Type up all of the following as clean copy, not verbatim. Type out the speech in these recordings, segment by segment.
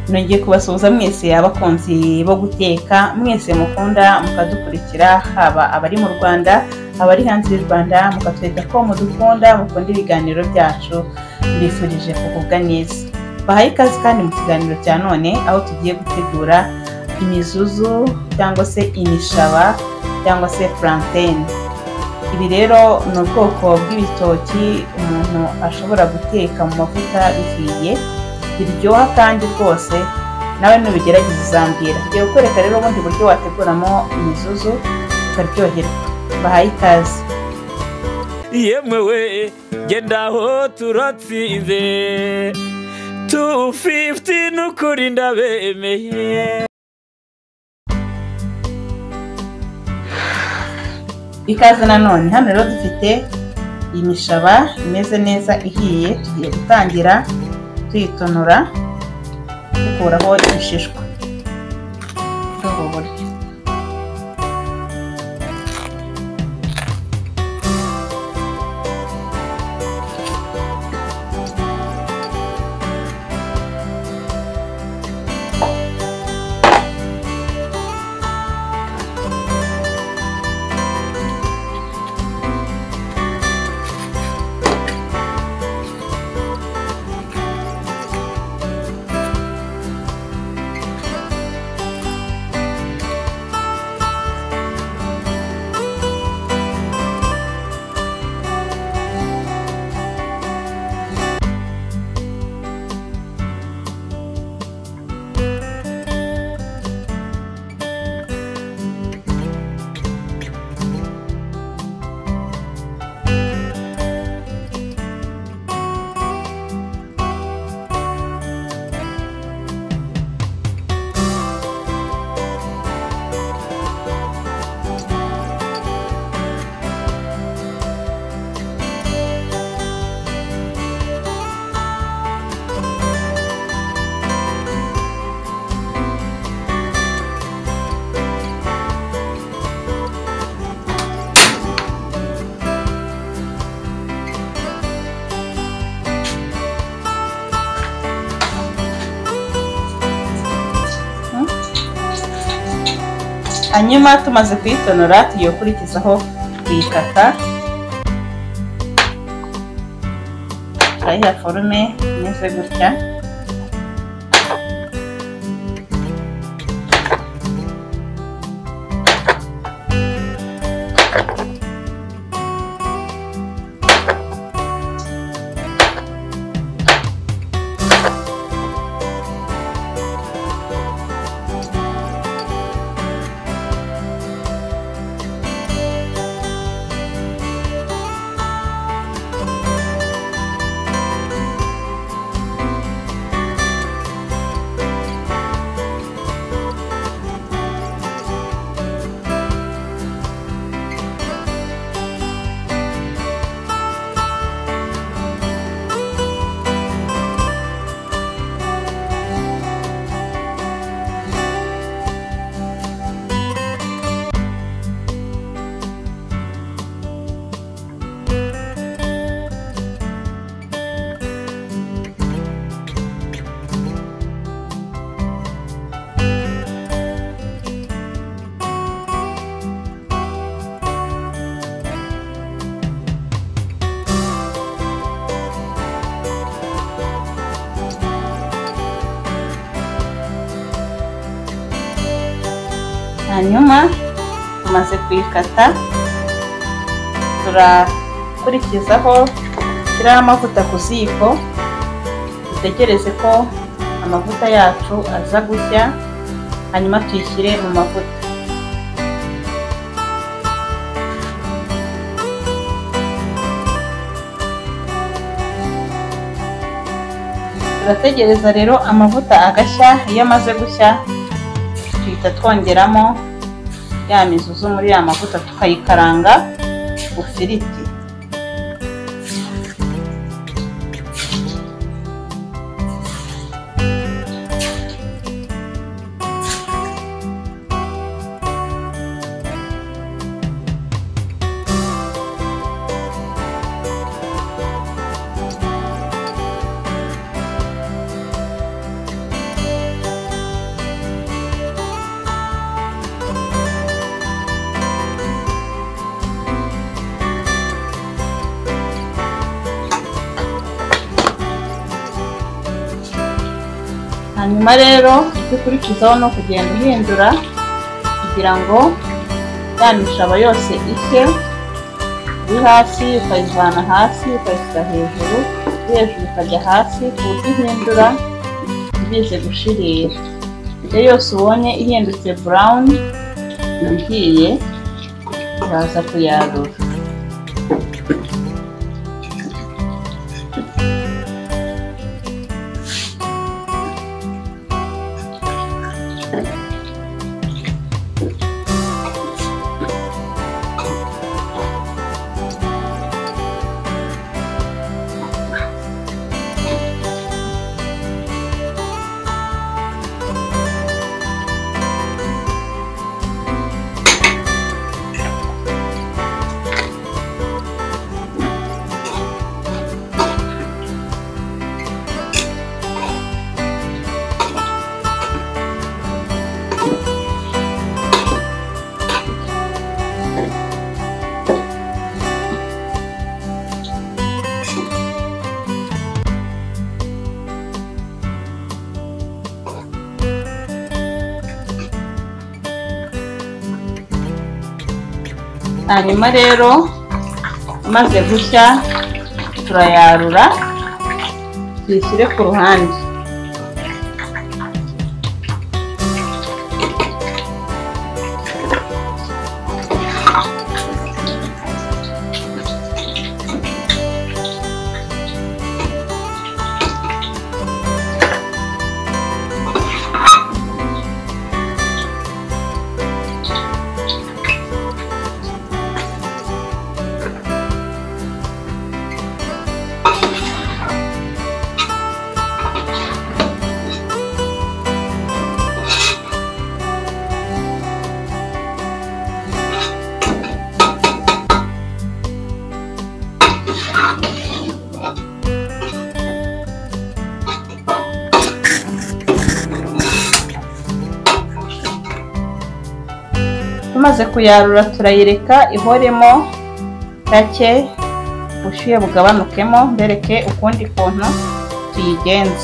nongeye kubasuhuza mwese abakunzi bo guteka, mwese mukunda mukadukurikira, haba abari mu Rwanda, abari hanze y'u Rwanda, mukatwereka ko mudukunda, mukunda ibiganiro byacu. Mbifurije kugubwa neza. Bahaye ikaze kandi mu kiganiro cya none, aho tugiye gutegura imizuzu cyangwa se imishaba cyangwa se plantain. Ibi rero ni ubwoko bw'ibitoki umuntu ashobora guteka mu mavuta bihiye, biryoha kandi rwose nawe nubigerageza uzambwira. Ngiye kukwereka rero ubundi buryo wateguramo imizuzu ukaryoherwa. Bahaye ikaze. Yemwe genda aho turatsinze 250 n'ukuri ndabemeye. Ikaze nanone. Hano rero dufite imishaba imeze neza ihiye, tugiye gutangira tuyitonora dukuraho ibishishwa. Ubu buryo hanyuma tumaze kuyitonora tugiye gukurikizaho kuyikata. Turayiha forume imeze gutya. Hanyuma tumaze kuyikata turakurikizaho shyiraho amavuta ku ziko, dutegereze ko amavuta yacu aza gushya, hanyuma tuyishyire mu mavuta. Turategereza rero amavuta agashya. Iyo amaze gushya tuhita twongeramo ya mizuzu muri ya mavuta tukayikaranga ufiriti. hanyuma rero icyo ukurikizaho ni ukugenda uhindura kugira ngo ya mishaba yose ishye. iri hasi ukayivana hasi ukayishyira hejuru, hejuru ikajya hasi ku buryo ihindura igize gushirira. iyo yose ubonye ihindutse brown igiye uraza kuyarura. hanyuma rero imaze gushya turayarura tuyishyire ku ruhande. Tumaze kuyarura turayireka ihoremo gake ubushyuhe bugabanukemo, mbereke ukundi kuntu tuyigenza.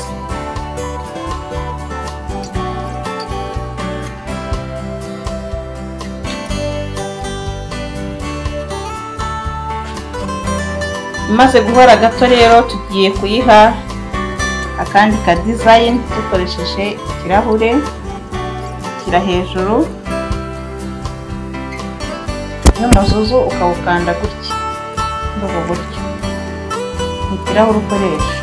Imaze guhora gato rero tugiye kuyiha akandi ka design dukoresheje ikirahure kira hejuru n'umuzuzu ukawukanda gutya n'ubu buryo ikirahure ukoresha.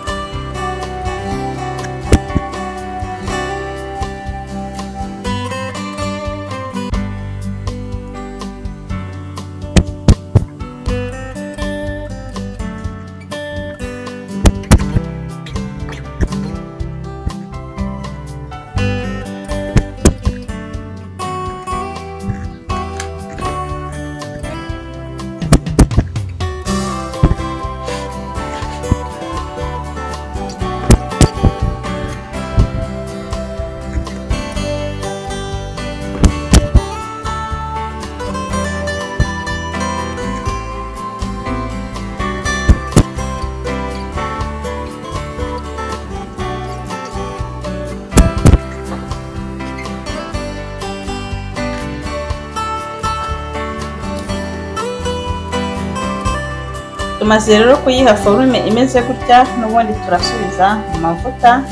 Tumaze rero kuyiha forume imeze gutya, n'ubundi turasubiza mu mavuta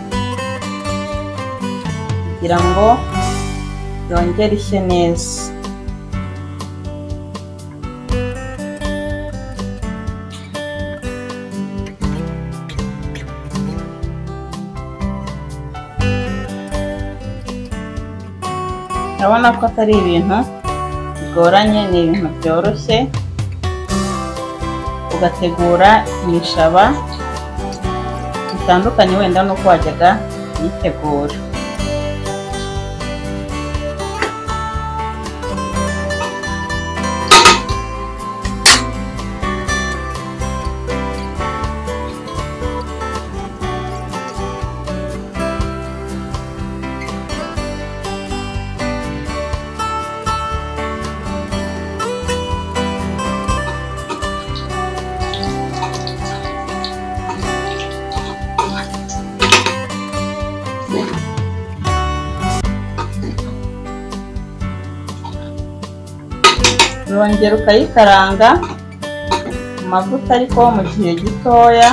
kugira ngo yongere ishye neza. Urabona ko atari ibintu bigoranye, ni ibintu byoroshye ugategura imishaba bitandukanye wenda nuko wajyaga yitegura. urongera ukayikaranga mu mavuta ariko mu gihe gitoya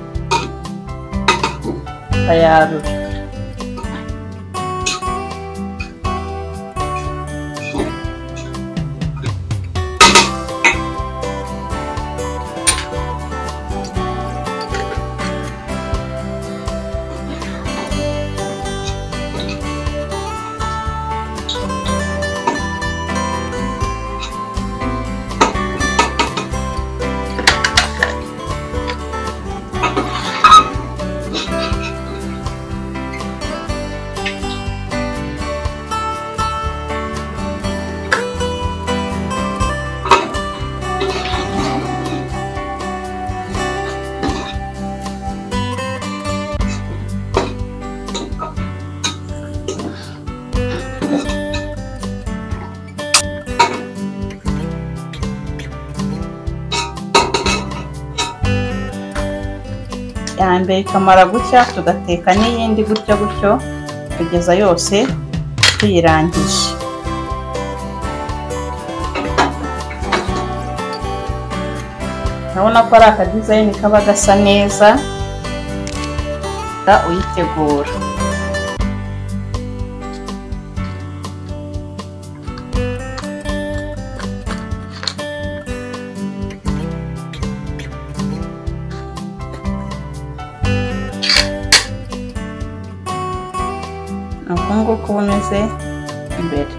ukayarura. Mbere ikamara gucya tugateka n'iyindi gutyo kugeza yose tuyirangije. Urabona ko ari akadizayini kaba gasa neza uyitegura. Uko nguko bumeze imbere.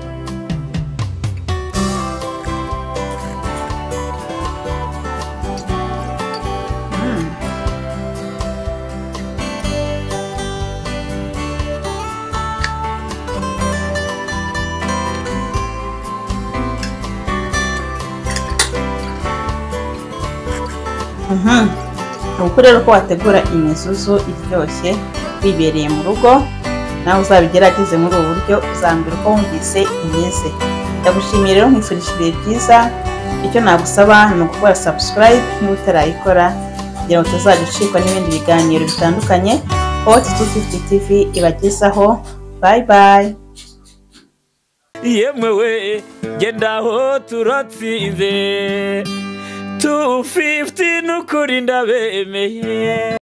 Uko rero ko wategura imizuzu iryoshye wibereye mu rugo, nawe uzabigerageze muri ubu buryo uzambira uko wumvise imeze. Ndagushimiye rero, nkwifurije ibihe byiza. Icyo nagusaba ni ugukora subscribe niba utarayikora kugira ngo utazajya ucikwa n'ibindi biganiro bitandukanye Hot 250 TV ibagezaho. Bye bye. Yemwe we genda aho turatsinze 250 n'ukuri ndabemeye.